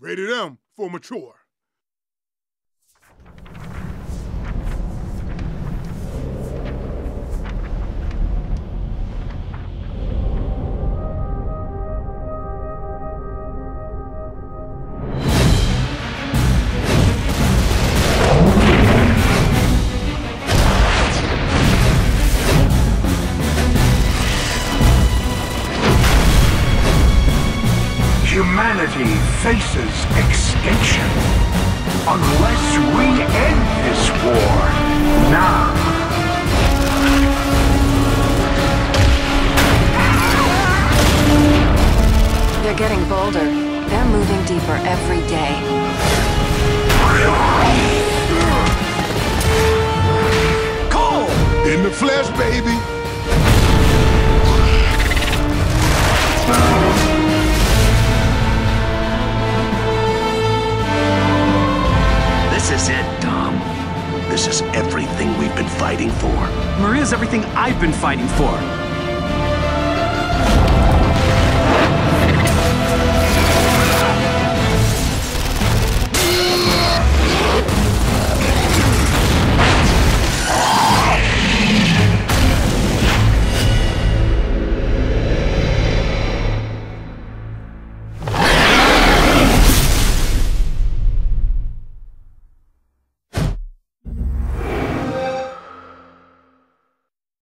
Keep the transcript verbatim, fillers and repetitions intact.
Rated M for mature. Humanity faces extinction unless we end this war now. They're getting bolder. They're moving deeper every day. Cole! In the flesh, baby! This is it, Dom. This is everything we've been fighting for. Maria's everything I've been fighting for.